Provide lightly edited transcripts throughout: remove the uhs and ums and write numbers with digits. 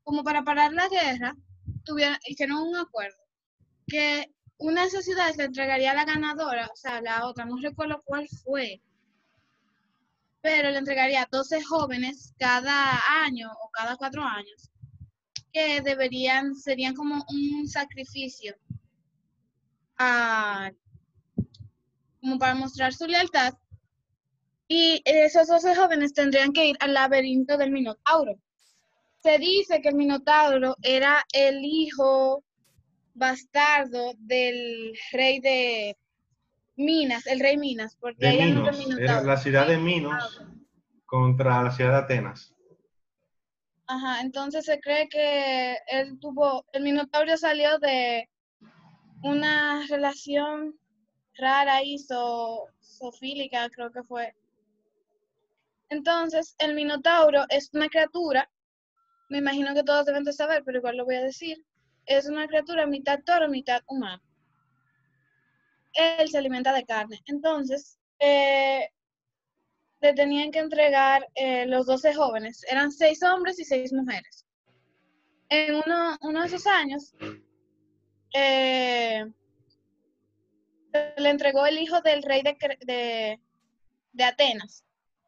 como para parar la guerra, hicieron un acuerdo que una de esas ciudades le entregaría a la ganadora, o sea, la otra, no recuerdo cuál fue, pero le entregaría 12 jóvenes cada año o cada 4 años, que serían como un sacrificio como para mostrar su lealtad. Y esos 12 jóvenes tendrían que ir al laberinto del Minotauro. Se dice que el Minotauro era el hijo bastardo del rey de Minas, el rey Minas, porque De hay el nombre Minos, era Minotauro. la ciudad de Minos contra la ciudad de Atenas. Ajá, entonces se cree que el Minotauro salió de una relación rara y zoofílica, creo que fue. Entonces, el Minotauro es una criatura, me imagino que todos deben de saber, pero igual lo voy a decir, es una criatura mitad toro, mitad humano. Él se alimenta de carne. Entonces, le tenían que entregar los 12 jóvenes. Eran 6 hombres y 6 mujeres. En uno de esos años, se le entregó el hijo del rey de Atenas.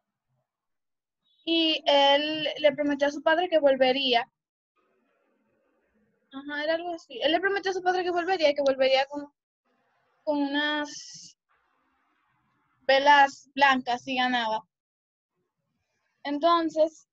Y él le prometió a su padre que volvería. Ajá, era algo así. Él le prometió a su padre que volvería y que volvería con unas velas blancas y ganaba. Entonces,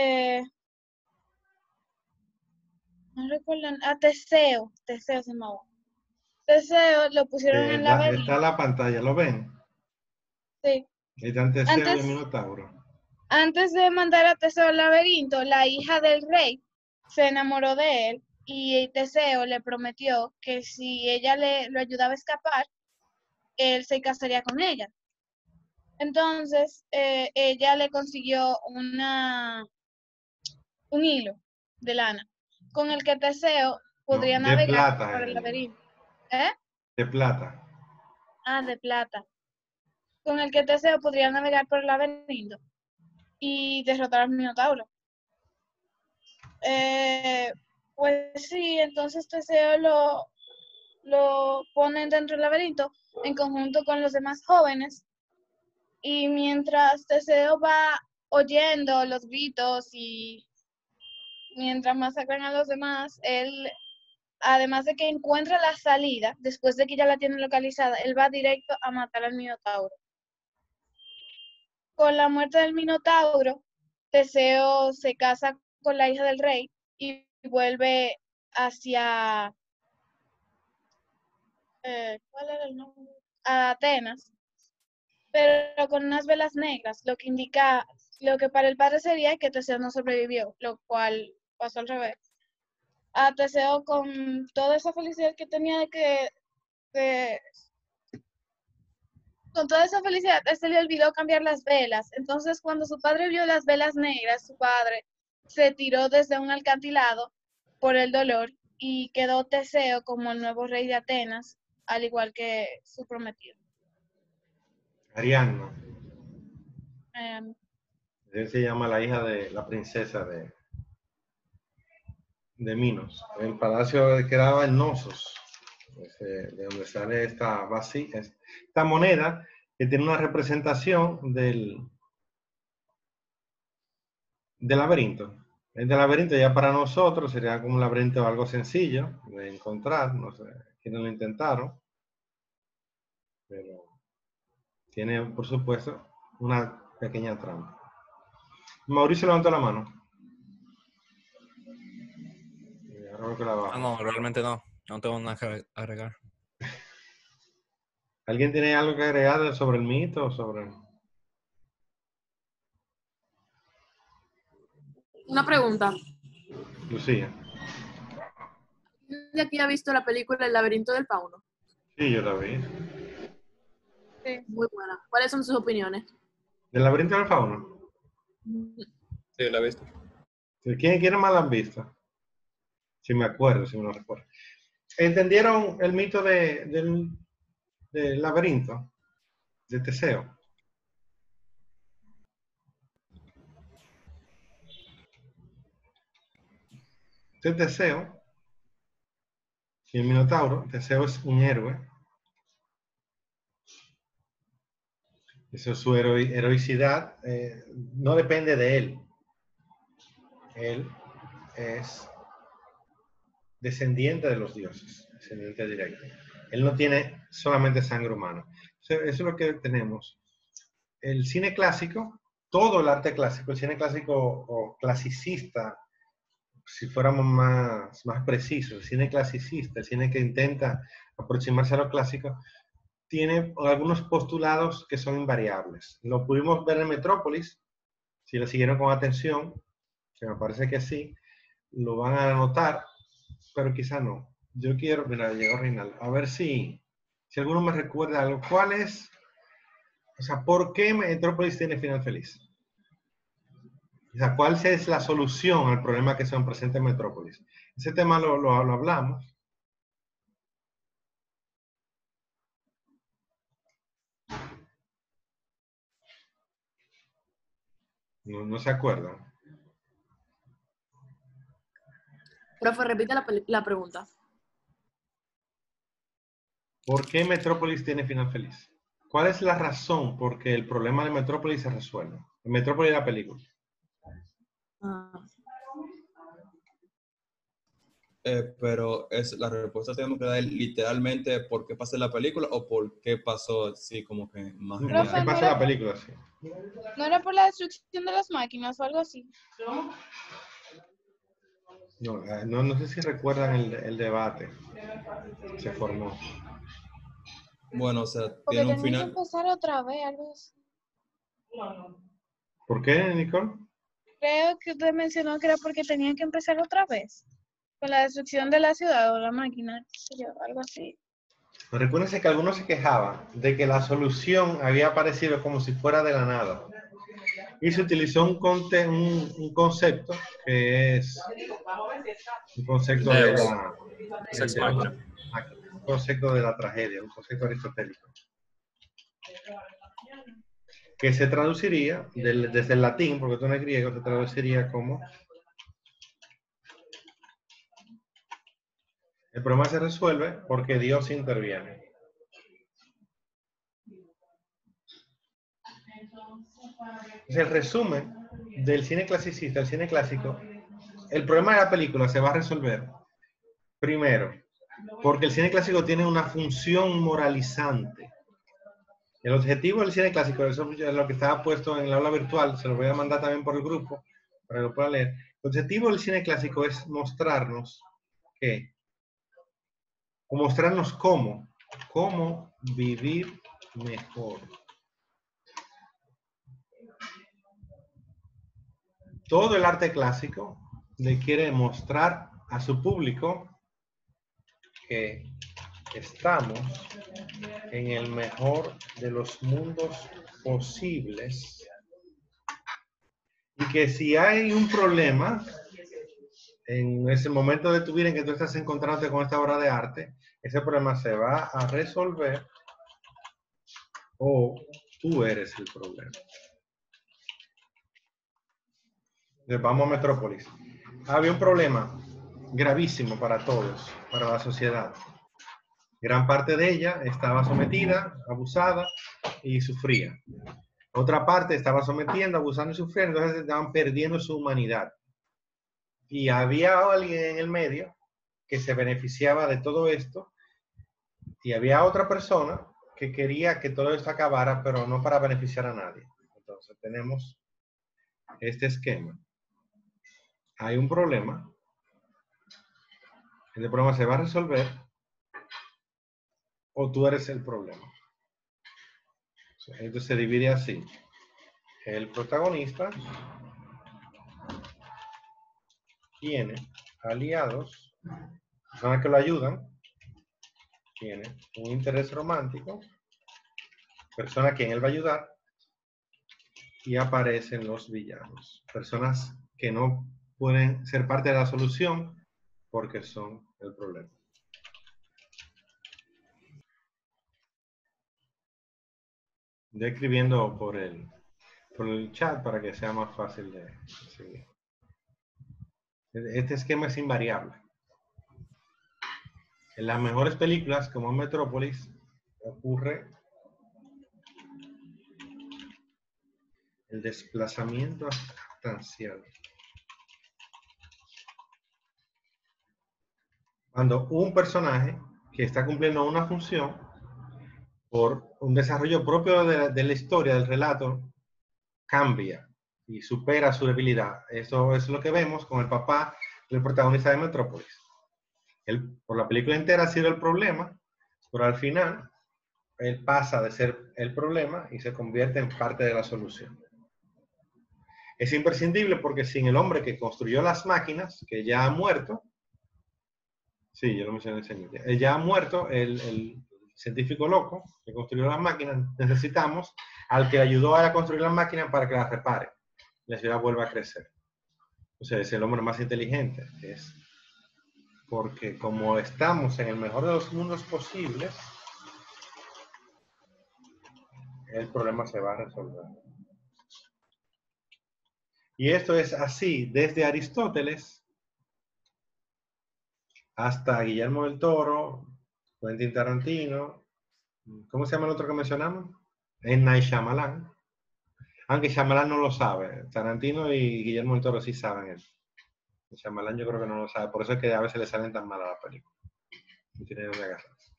no recuerdo, a Teseo se llamaba. Teseo lo pusieron en Está laberinto. la pantalla, ¿lo ven? Sí. Están Teseo y el Antes, Minotauro. antes de mandar a Teseo al laberinto, la hija del rey se enamoró de él y Teseo le prometió que si ella lo ayudaba a escapar, él se casaría con ella. Entonces, ella le consiguió un hilo de lana con el que Teseo No, podría de navegar plata por era el el hilo. laberinto. ¿Eh? De plata. Ah, de plata. Con el que Teseo podría navegar por el laberinto y derrotar al Minotauro. Eh, pues sí, entonces Teseo lo ponen dentro del laberinto en conjunto con los demás jóvenes y mientras Teseo va oyendo los gritos y mientras masacran a los demás, él, además de que encuentra la salida, después de que ya la tiene localizada, él va directo a matar al Minotauro. Con la muerte del Minotauro, Teseo se casa con la hija del rey y vuelve hacia, ¿cuál era el nombre? A Atenas, pero con unas velas negras, lo que para el padre sería que Teseo no sobrevivió, lo cual pasó al revés. A Teseo con toda esa felicidad que tenía de con toda esa felicidad, a él se le olvidó cambiar las velas. Entonces, cuando su padre vio las velas negras, su padre se tiró desde un acantilado por el dolor y quedó Teseo como el nuevo rey de Atenas, al igual que su prometido. Ariadna. Eh, Él se llama la hija de la princesa de Minos. El palacio quedaba en Nosos, de donde sale esta moneda que tiene una representación del laberinto. El del laberinto ya para nosotros sería como un laberinto algo sencillo de encontrar, no sé, quienes lo intentaron, pero tiene por supuesto una pequeña trampa. Mauricio levantó la mano. Ahora veo que la Ah, bajo. no, realmente no. No tengo nada que agregar. ¿Alguien tiene algo que agregar sobre el mito o sobre Una pregunta. Lucía? ¿Alguien de aquí ha visto la película El laberinto del fauno? Sí, yo la vi. sí. Muy buena. ¿Cuáles son sus opiniones? ¿Del laberinto del fauno? Sí, la he visto. ¿Quién más la han visto? Si me acuerdo, si me lo recuerdo. ¿Entendieron el mito del laberinto? De Teseo. Este Teseo y el Minotauro. Teseo es un héroe. Eso es su heroicidad. No depende de él. Él es descendiente de los dioses, descendiente directo. Él no tiene solamente sangre humana. Eso es lo que tenemos. El cine clásico, todo el arte clásico, el cine clásico o clasicista, si fuéramos más precisos, el cine clasicista, el cine que intenta aproximarse a lo clásico, tiene algunos postulados que son invariables. Lo pudimos ver en Metrópolis, si lo siguieron con atención, que me parece que sí, lo van a notar, pero quizá no. Yo quiero, mira, llegó Reinaldo, a ver si alguno me recuerda algo. ¿Cuál es, o sea, por qué Metrópolis tiene final feliz? O sea, ¿cuál es la solución al problema que se nos presenta en Metrópolis? Ese tema lo hablamos. No se acuerdan. Profe, repite la pregunta. ¿Por qué Metrópolis tiene final feliz? ¿Cuál es la razón por qué el problema de Metrópolis se resuelve? En Metrópolis la película. Ah. Pero la respuesta tenemos que dar literalmente por qué pasó la película o por qué pasó así como que más ¿Qué general. Profe, pasa en la película? Sí. ¿no era por la destrucción de las máquinas o algo así? No sé si recuerdan el debate que se formó. Bueno, o sea, Porque tiene un tenía que final. empezar otra vez, algo así. ¿Por qué, Nicole? Creo que usted mencionó que era porque tenía que empezar otra vez. Con la destrucción de la ciudad o la máquina, qué sé yo, algo así. Recuérdense que algunos se quejaban de que la solución había aparecido como si fuera de la nada. Y se utilizó un concepto que es un concepto de Deus. la, Sex Machina. un concepto de la tragedia, un concepto aristotélico, que se traduciría desde el latín, porque esto no es griego, se traduciría como el problema se resuelve porque Dios interviene. Entonces, el resumen del cine clasicista, el cine clásico, el problema de la película se va a resolver primero porque el cine clásico tiene una función moralizante. El objetivo del cine clásico, eso es lo que estaba puesto en el aula virtual, se lo voy a mandar también por el grupo para que lo puedan leer. El objetivo del cine clásico es mostrarnos que, o mostrarnos cómo vivir mejor. Todo el arte clásico le quiere mostrar a su público que estamos en el mejor de los mundos posibles y que si hay un problema en ese momento de tu vida en que tú estás encontrándote con esta obra de arte, ese problema se va a resolver o tú eres el problema. Entonces, vamos a Metrópolis. Había un problema gravísimo para todos, para la sociedad. Gran parte de ella estaba sometida, abusada y sufría. Otra parte estaba sometiendo, abusando y sufriendo, entonces estaban perdiendo su humanidad. Y había alguien en el medio que se beneficiaba de todo esto y había otra persona que quería que todo esto acabara, pero no para beneficiar a nadie. Entonces tenemos este esquema. Hay un problema. El problema se va a resolver o tú eres el problema. Entonces se divide así. El protagonista tiene aliados, personas que lo ayudan, tiene un interés romántico, persona a quien él va a ayudar, y aparecen los villanos, personas que no pueden ser parte de la solución porque son el problema. Estoy escribiendo por el chat para que sea más fácil de seguir. Este esquema es invariable. En las mejores películas, como en Metrópolis, ocurre el desplazamiento sustancial. Cuando un personaje que está cumpliendo una función por un desarrollo propio de la historia, del relato, cambia y supera su debilidad. Eso es lo que vemos con el papá del protagonista de Metrópolis. Él, por la película entera, ha sido el problema, pero al final él pasa de ser el problema y se convierte en parte de la solución. Es imprescindible porque sin el hombre que construyó las máquinas, que ya ha muerto, sí, yo lo mencioné en ya ha muerto el científico loco que construyó las máquinas, necesitamos al que ayudó a construir las máquinas para que las repare. La ciudad vuelva a crecer. O sea, es el hombre más inteligente. Es porque como estamos en el mejor de los mundos posibles, el problema se va a resolver. Y esto es así desde Aristóteles hasta Guillermo del Toro, Quentin Tarantino, ¿cómo se llama el otro que mencionamos? M. Night Shyamalan. Aunque Shyamalan no lo sabe. Tarantino y Guillermo del Toro sí saben eso. Shyamalan yo creo que no lo sabe. Por eso es que a veces le salen tan mal a la película. No tiene dónde agarrarse.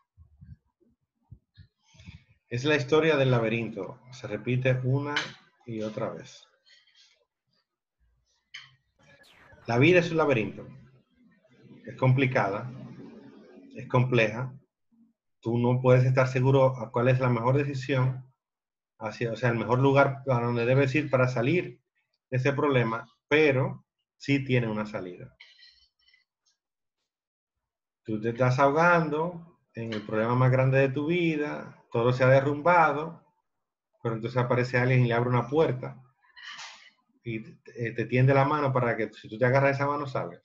Es la historia del laberinto. Se repite una y otra vez. La vida es un laberinto. Es complicada. Es compleja. Tú no puedes estar seguro a cuál es la mejor decisión, o sea, el mejor lugar a donde debes ir para salir de ese problema, pero sí tiene una salida. Tú te estás ahogando en el problema más grande de tu vida, todo se ha derrumbado, pero entonces aparece alguien y le abre una puerta y te tiende la mano para que si tú te agarras esa mano salgas.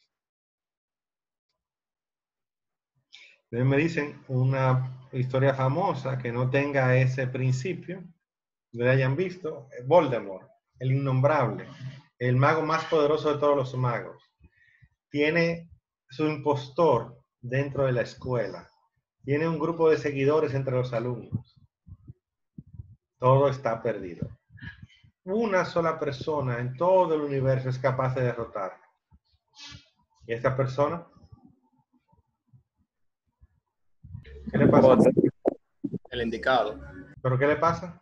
Entonces me dicen una historia famosa que no tenga ese principio, no la hayan visto, Voldemort, el innombrable, el mago más poderoso de todos los magos, tiene su impostor dentro de la escuela, tiene un grupo de seguidores entre los alumnos, todo está perdido. Una sola persona en todo el universo es capaz de derrotarlo. ¿Y esta persona? ¿Qué le pasa? El indicado. ¿Pero qué le pasa?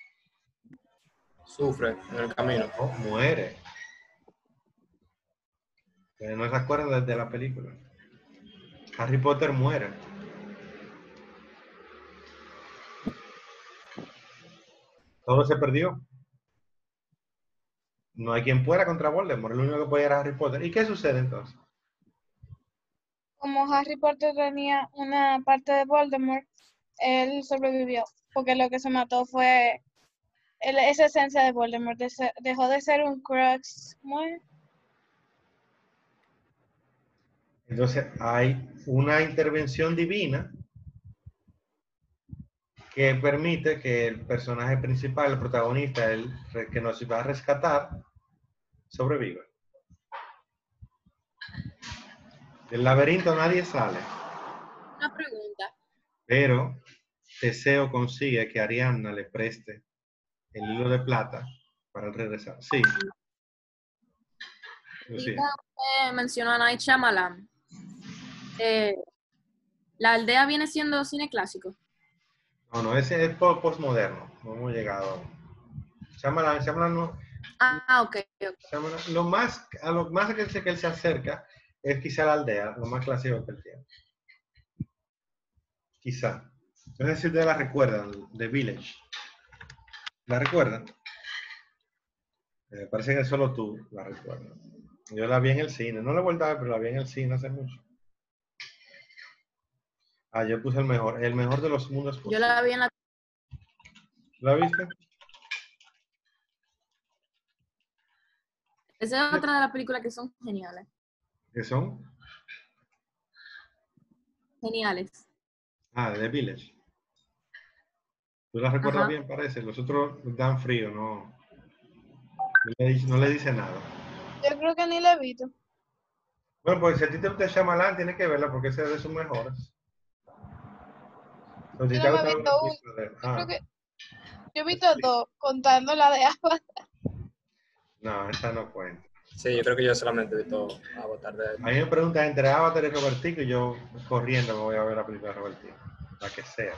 Sufre en el camino. Oh, muere. No se acuerdan de la película. Harry Potter muere. Todo se perdió. No hay quien pueda contra Voldemort. El único que podía era Harry Potter. ¿Y qué sucede entonces? Como Harry Potter tenía una parte de Voldemort, él sobrevivió, porque lo que se mató fue esa esencia de Voldemort. Dejó de ser un Crux. Entonces hay una intervención divina que permite que el personaje principal, el protagonista, el que nos va a rescatar, sobreviva. Del laberinto nadie sale. Una pregunta. Pero Teseo consigue que Ariadna le preste el hilo de plata para regresar. Sí. Sí. Mencionó a Night Shyamalan. ¿La aldea viene siendo cine clásico? No, ese es postmoderno. No hemos llegado. Shyamalan no. Ok. Shyamalan, a lo más que él se acerca es quizá la aldea, lo más clásico que él tiene. Quizá. No sé si ustedes la recuerdan, The Village. ¿La recuerdan? Parece que solo tú la recuerdas. Yo la vi en el cine. No la he vuelto a ver, pero la vi en el cine hace mucho. Yo puse el mejor de los mundos posibles. Yo la vi en la... ¿La viste? Esa es otra de las películas que son geniales. ¿Qué son? Geniales. The Village. ¿Tú la recuerdas bien, parece? Los otros dan frío, no le dice nada. Yo creo que ni la he visto. Bueno, pues si a ti te gusta Shyamalan, tienes que verla porque ese es de sus mejores. O si Yo te no ha me he gustado visto alguna uno. película de él. Yo creo Ah, que yo he visto dos, contando la de Avatar. no, esa no cuenta. Sí, yo creo que yo solamente he visto Avatar de él. A mí me preguntan entre Avatar y Robertico y yo corriendo me voy a ver la película de Robertico. La que sea.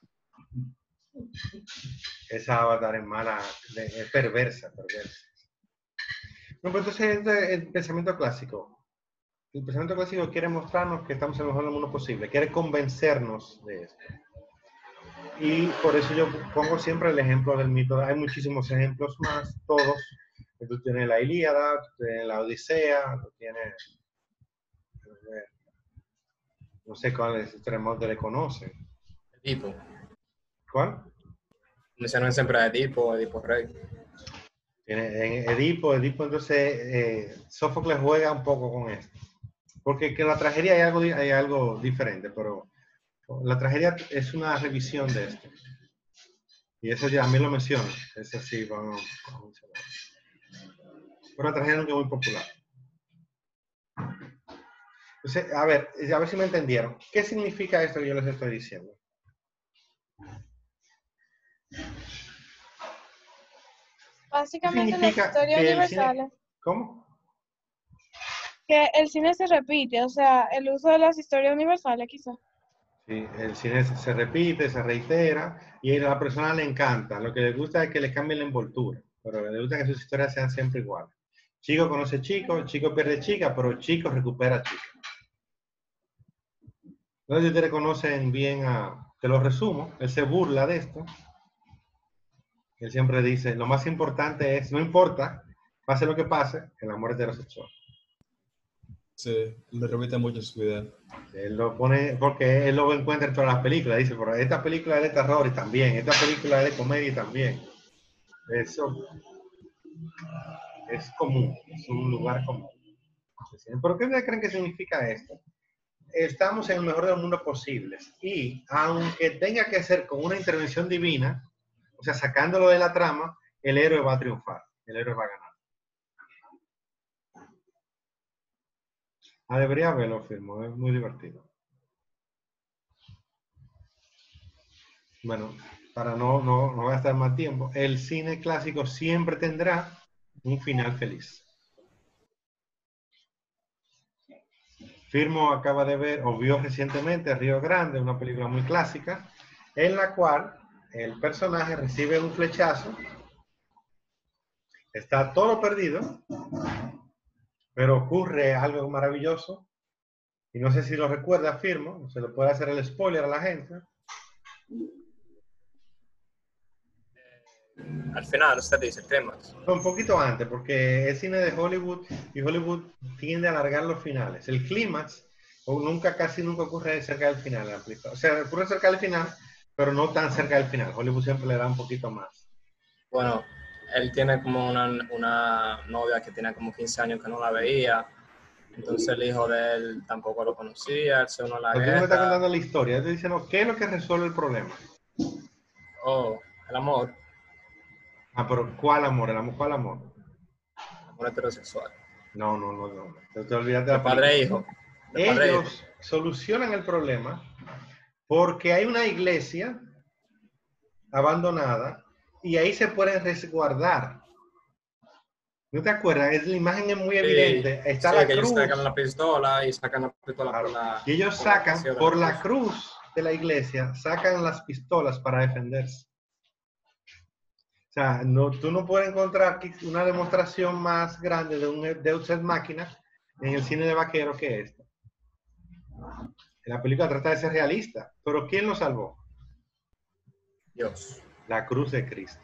Esa Avatar es mala, es perversa, perversa. No, pues entonces el pensamiento clásico. El pensamiento clásico quiere mostrarnos que estamos en el mejor del mundo posible, quiere convencernos de eso. Y por eso yo pongo siempre el ejemplo del mito. Hay muchísimos ejemplos más, todos. Tú tienes la Ilíada, tú tienes la Odisea, tú tienes, no sé cuáles extremos te le conocen. Edipo. ¿Cuál? Mencionan siempre a Edipo, Edipo Rey. Tiene en Edipo, entonces Sófocles juega un poco con esto. Porque que la tragedia hay algo diferente, pero la tragedia es una revisión de esto. Y eso ya a mí lo menciona. Es así, vamos a mencionar. Pero la tragedia nunca es muy popular. Entonces, a ver si me entendieron. ¿Qué significa esto que yo les estoy diciendo? ¿Qué Básicamente las significa historias que el cine... universales. ¿Cómo? Que el cine se repite, o sea, el uso de las historias universales quizás. Sí, el cine se repite, se reitera y a la persona le encanta. Lo que le gusta es que le cambien la envoltura, pero le gusta que sus historias sean siempre iguales. Chico conoce chico pierde chica, pero chico recupera chica. Entonces, si ustedes conocen bien te lo resumo, él se burla de esto. Él siempre dice, lo más importante es, no importa, pase lo que pase, el amor heterosexual. Sí, le repite mucho su idea. Él lo pone, porque él lo encuentra en todas las películas, dice, pero esta película es de terror y también, esta película es de comedia y también. Eso es común, es un lugar común. ¿Por qué ustedes creen que significa esto? Estamos en el mejor del mundo posible y aunque tenga que ser con una intervención divina, o sea, sacándolo de la trama, el héroe va a triunfar, el héroe va a ganar. Ah, debería verlo, firmo, es muy divertido. Bueno, para no gastar más tiempo, el cine clásico siempre tendrá un final feliz. Firmo acaba de ver o vio recientemente Río Grande, una película muy clásica, en la cual el personaje recibe un flechazo, está todo perdido, pero ocurre algo maravilloso, y no sé si lo recuerda, Firmo, se le puede hacer el spoiler a la gente. Al final, usted dice el clímax. Un poquito antes, porque es cine de Hollywood y Hollywood tiende a alargar los finales. El clímax casi nunca ocurre cerca del final. O sea, ocurre cerca del final, pero no tan cerca del final. Hollywood siempre le da un poquito más. Bueno, él tiene como una novia que tiene como 15 años que no la veía. Entonces el hijo de él tampoco lo conocía, él se unió a la Pero tú no me estás guerra. contando la historia, yo estoy diciendo qué es lo que resuelve el problema. Oh, el amor Pero ¿cuál amor? ¿El amor cuál amor? heterosexual. No. Te olvidaste de De la padre película. e hijo. De padre e hijo. Ellos solucionan el problema porque hay una iglesia abandonada y ahí se pueden resguardar. ¿No te acuerdas? La imagen es muy evidente. Está Sí, la que ellos cruz. sacan la pistola y sacan la pistola Claro. por la... Y ellos sacan por la cruz de la iglesia, sacan las pistolas para defenderse. O sea, tú no puedes encontrar una demostración más grande de un Deus Ex Machina en el cine de vaquero que esta. La película trata de ser realista, pero ¿quién lo salvó? Dios. La cruz de Cristo.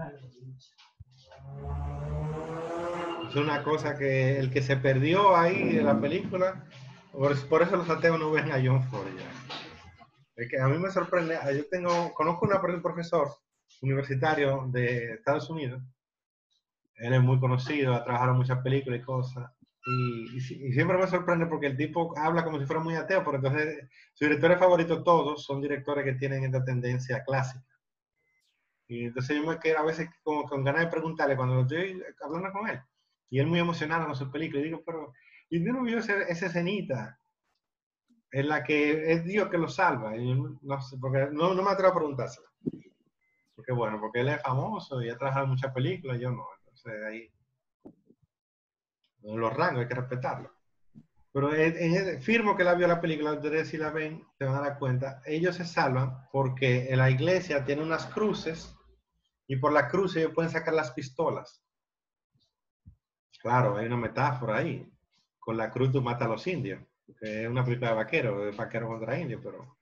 Es una cosa que el que se perdió ahí en la película, por eso los ateos no ven a John Ford ya. Es que a mí me sorprende, conozco un profesor universitario de Estados Unidos, él es muy conocido, ha trabajado en muchas películas y cosas, y siempre me sorprende porque el tipo habla como si fuera muy ateo, pero entonces sus directores favoritos todos son directores que tienen esta tendencia clásica. Y entonces yo me quedo a veces como con ganas de preguntarle cuando estoy hablando con él, y él muy emocionado con sus películas, y digo, pero Y tú no vio esa escenita en la que es Dios que lo salva. Y no sé, porque no me atrevo a preguntárselo. Porque bueno, porque él es famoso y ha trabajado en muchas películas, yo no. Entonces ahí, en los rangos hay que respetarlo. Pero firmo que la vio la película, ustedes si la ven, se van a dar cuenta. Ellos se salvan porque en la iglesia tiene unas cruces y por la cruz ellos pueden sacar las pistolas. Claro, hay una metáfora ahí. Con la cruz tú matas a los indios. Que es una película de vaquero contra indios, pero...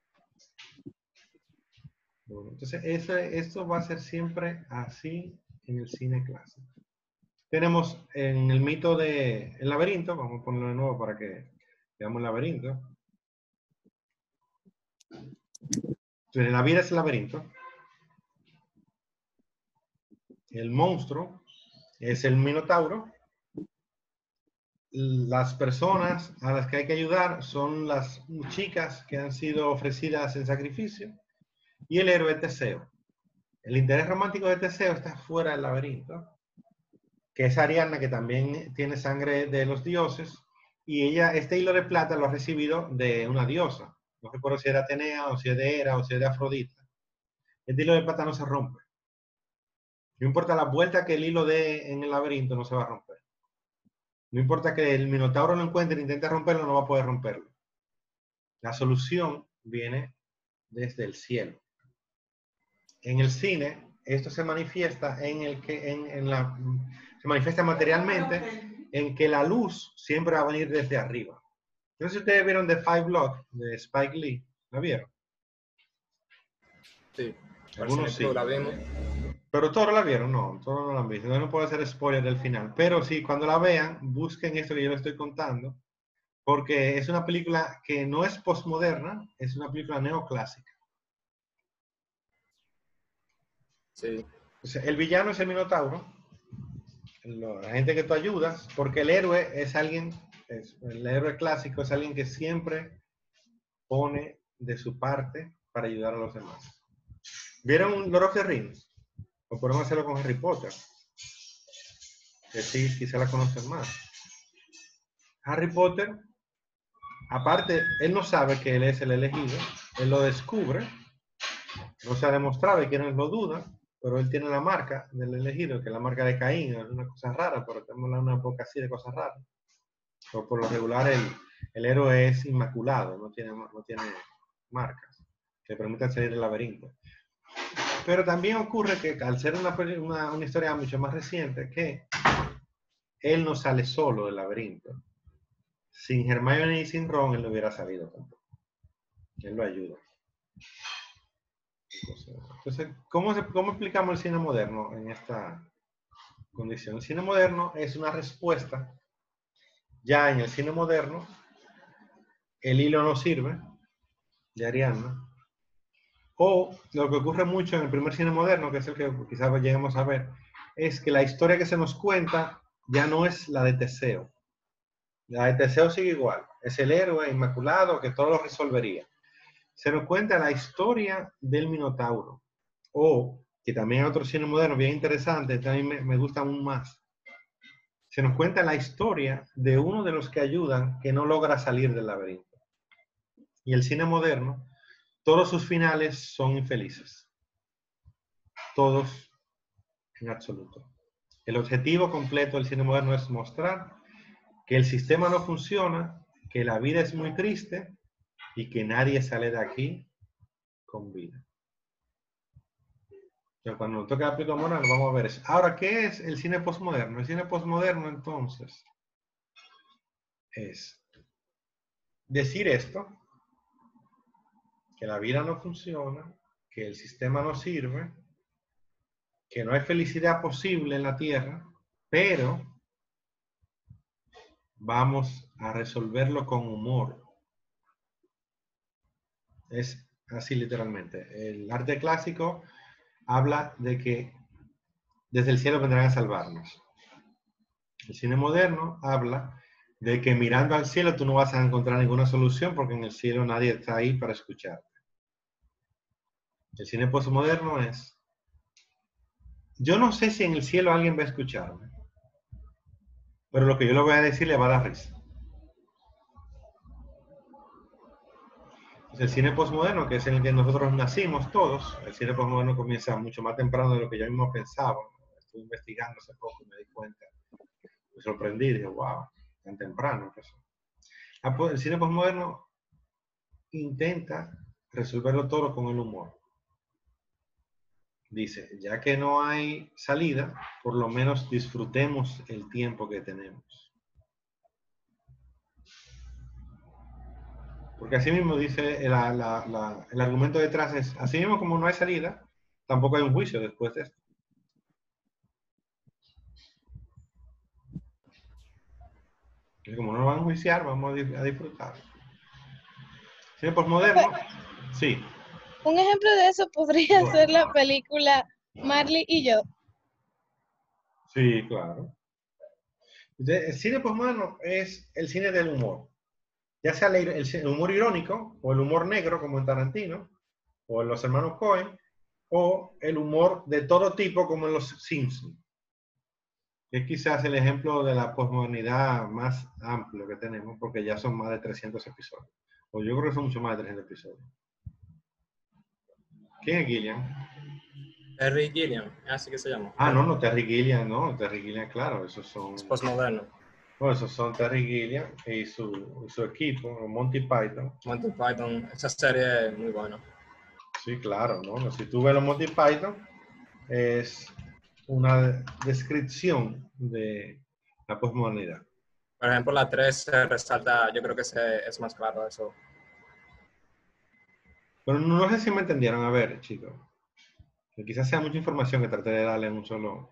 Bueno, entonces, esto va a ser siempre así en el cine clásico. Tenemos en el mito de El laberinto, vamos a ponerlo de nuevo para que veamos el laberinto. Entonces, la vida es el laberinto. El monstruo es el minotauro. Las personas a las que hay que ayudar son las chicas que han sido ofrecidas en sacrificio y el héroe Teseo. El interés romántico de Teseo está fuera del laberinto, que es Ariadna, que también tiene sangre de los dioses, y ella, este hilo de plata lo ha recibido de una diosa. No recuerdo si era Atenea, o si es de Hera, o si es de Afrodita. Este hilo de plata no se rompe. No importa la vuelta que el hilo dé en el laberinto, no se va a romper. No importa que el minotauro lo encuentre e intente romperlo, no va a poder romperlo. La solución viene desde el cielo. En el cine, esto se manifiesta se manifiesta materialmente en que la luz siempre va a venir desde arriba. No sé si ustedes vieron The Five Bloods de Spike Lee. ¿La vieron? Sí, Algunos sí. La vimos. Pero todos la vieron, no, todos no la han visto. No puedo hacer spoiler del final. Pero sí, cuando la vean, busquen esto que yo les estoy contando, porque es una película que no es postmoderna, es una película neoclásica. Sí. O sea, el villano es el minotauro, la gente que tú ayudas, porque el héroe es alguien, el héroe clásico es alguien que siempre pone de su parte para ayudar a los demás. ¿Vieron Lord of the Rings? O podemos hacerlo con Harry Potter, que sí, quizá la conocen más. Harry Potter, aparte, él no sabe que él es el elegido, él lo descubre, no se ha demostrado y quienes lo dudan, pero él tiene la marca del elegido, que es la marca de Caín, es una cosa rara, pero tenemos una época así de cosas raras. Pero por lo regular el héroe es inmaculado, no tiene marcas que permitan salir del laberinto. Pero también ocurre que al ser una historia mucho más reciente, que él no sale solo del laberinto. Sin Hermione y sin Ron, él no hubiera salido tampoco. Él lo ayuda. Entonces, ¿cómo explicamos el cine moderno en esta condición? El cine moderno es una respuesta. Ya en el cine moderno, el hilo no sirve, de Ariadna. O lo que ocurre mucho en el primer cine moderno, que es el que quizás lleguemos a ver, es que la historia que se nos cuenta ya no es la de Teseo. La de Teseo sigue igual. Es el héroe inmaculado que todo lo resolvería. Se nos cuenta la historia del Minotauro. O, que también hay otro cine moderno bien interesante, también me gusta aún más. Se nos cuenta la historia de uno de los que ayudan que no logra salir del laberinto. Y el cine moderno, todos sus finales son infelices. Todos en absoluto. El objetivo completo del cine moderno es mostrar que el sistema no funciona, que la vida es muy triste y que nadie sale de aquí con vida. Pero cuando nos toque la película moderna, vamos a ver eso. Ahora, ¿qué es el cine postmoderno? El cine postmoderno, entonces, es decir esto, que la vida no funciona, que el sistema no sirve, que no hay felicidad posible en la Tierra, pero vamos a resolverlo con humor. Es así literalmente. El arte clásico habla de que desde el cielo vendrán a salvarnos. El cine moderno habla de que mirando al cielo tú no vas a encontrar ninguna solución porque en el cielo nadie está ahí para escucharte. El cine postmoderno es, yo no sé si en el cielo alguien va a escucharme, pero lo que yo le voy a decir le va a dar risa. El cine postmoderno, que es en el que nosotros nacimos todos, el cine postmoderno comienza mucho más temprano de lo que yo mismo pensaba. Estuve investigando hace poco y me di cuenta, me sorprendí, dije, wow, tan temprano empezó. El cine postmoderno intenta resolverlo todo con el humor. Dice, ya que no hay salida, por lo menos disfrutemos el tiempo que tenemos. Porque así mismo dice, el argumento detrás es, así mismo como no hay salida, tampoco hay un juicio después de esto. Y como no lo van a enjuiciar, vamos a disfrutar. Cine postmoderno, sí. Un ejemplo de eso podría Bueno. ser la película Marley y yo. Sí, claro. El cine postmoderno es el cine del humor. Ya sea el humor irónico, o el humor negro, como en Tarantino, o en los hermanos Coen, o el humor de todo tipo, como en los Simpsons. Es quizás el ejemplo de la posmodernidad más amplio que tenemos, porque ya son más de 300 episodios. O yo creo que son mucho más de 300 episodios. ¿Quién es Gillian? Terry Gilliam, así que se llama. Ah, no, Terry Gilliam, no. Terry Gilliam, claro, esos son... Es postmoderno. Bueno, esos son Terry Gilliam y su equipo, Monty Python. Monty Python, esa serie es muy buena. Sí, claro, ¿no? Si tú ves los Monty Python, es una descripción de la posmodernidad. Por ejemplo, la 3 se resalta, yo creo que es más claro eso. Pero no sé si me entendieron. A ver, chicos. Que quizás sea mucha información que traté de darle en un solo...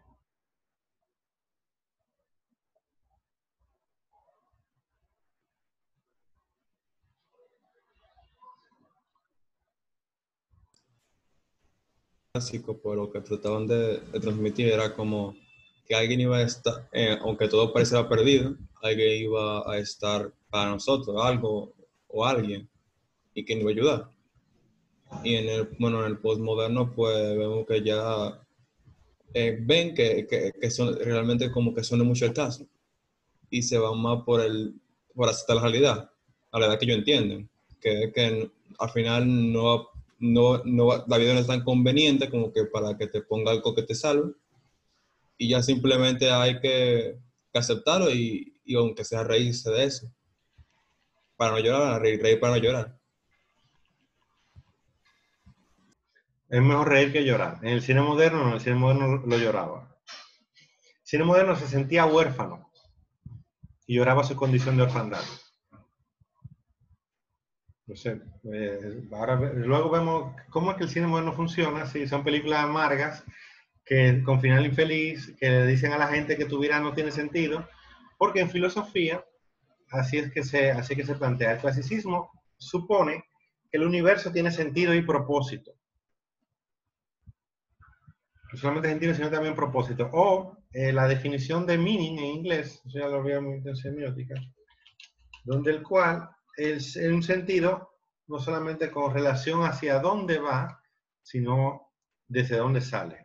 Clásico, pero lo que trataban de transmitir era como que alguien iba a estar, aunque todo pareciera perdido, alguien iba a estar para nosotros, algo o alguien, y que nos iba a ayudar. Y en el postmoderno, pues vemos que ya ven que son realmente como que son mucho el caso, y se van más por aceptar la realidad que ellos entienden, que al final la vida no es tan conveniente como que para que te ponga algo que te salve, y ya simplemente hay que aceptarlo y aunque sea reírse de eso, para no llorar, reír para no llorar. Es mejor reír que llorar. En el cine moderno, no, en el cine moderno lo lloraba. El cine moderno se sentía huérfano y lloraba su condición de orfandad. No sé, luego vemos cómo es que el cine moderno funciona. Sí, son películas amargas, que con final infeliz, que le dicen a la gente que tu vida no tiene sentido, porque en filosofía así es que se plantea. El clasicismo supone que el universo tiene sentido y propósito. No solamente sentido, sino también propósito. O la definición de meaning en inglés, eso ya lo habíamos en semiótica, donde el cual es un sentido no solamente con relación hacia dónde va, sino desde dónde sale.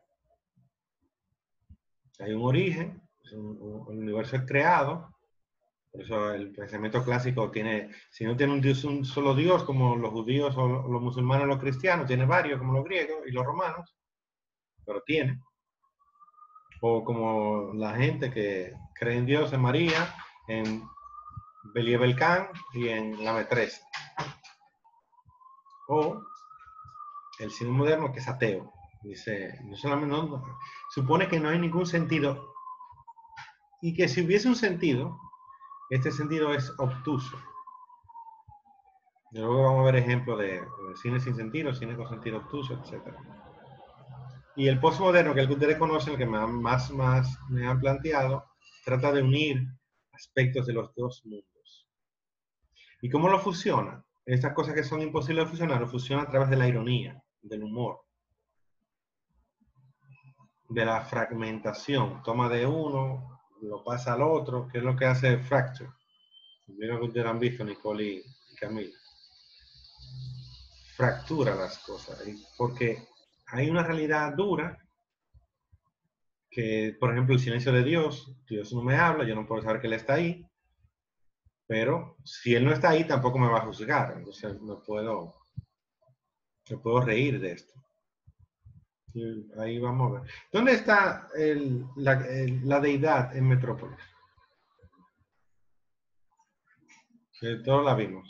Hay un origen, el universo es creado, por eso el pensamiento clásico tiene, si no tiene un solo Dios, como los judíos o los musulmanes o los cristianos, tiene varios, como los griegos y los romanos, pero tiene. O como la gente que cree en Dios, en María, en Beliebel-Khan y en la Metresa. O el cine moderno, que es ateo. Dice, no solamente, supone que no hay ningún sentido y que si hubiese un sentido, este sentido es obtuso. Y luego vamos a ver ejemplos de cine sin sentido, cine con sentido obtuso, etc. Y el postmoderno, que el que ustedes conocen, el que más me han planteado, trata de unir aspectos de los dos mundos. ¿Y cómo lo fusiona? Estas cosas que son imposibles de fusionar, lo fusiona a través de la ironía, del humor, de la fragmentación. Toma de uno, lo pasa al otro, que es lo que hace Fracture. Mira que ustedes han visto, Nicole y Camila. Fractura las cosas, porque hay una realidad dura que, por ejemplo, el silencio de Dios, Dios no me habla, yo no puedo saber que Él está ahí, pero si Él no está ahí, tampoco me va a juzgar, entonces no puedo Me puedo reír de esto. Sí, ahí vamos a ver. ¿Dónde está la deidad en Metrópolis? Que todos la vimos.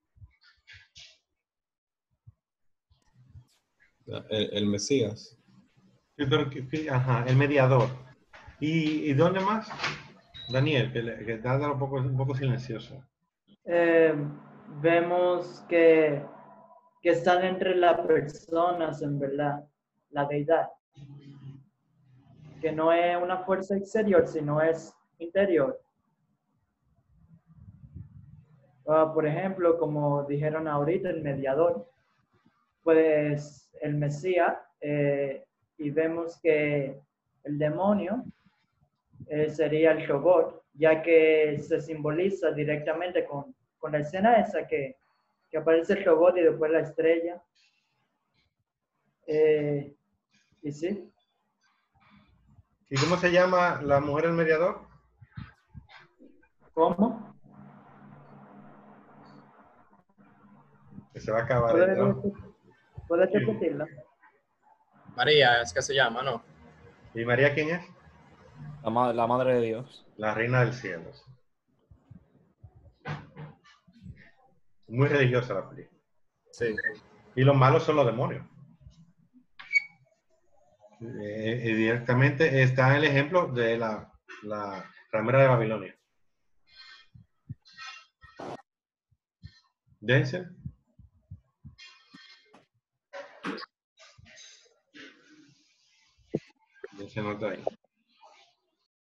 El Mesías. Sí, pero ajá, el mediador. ¿Y dónde más? Daniel, que está un poco silencioso. Eh, Vemos que están entre las personas, en verdad, la deidad. Que no es una fuerza exterior, sino es interior. Por ejemplo, como dijeron ahorita, el mediador, pues el Mesías, y vemos que el demonio sería el robot, ya que se simboliza directamente con la escena esa que aparece el robot y después la estrella. Y sí, ¿Y cómo se llama la mujer del mediador? ¿cómo? Que se va a acabar el ¿no? ¿Puedes repetirla? María, es que se llama, ¿no? ¿Y María quién es? La madre de Dios. La reina del cielo. Muy religiosa la película. Sí. Y los malos son los demonios. Directamente está el ejemplo de la ramera de Babilonia. Denzel. Denzel no está ahí.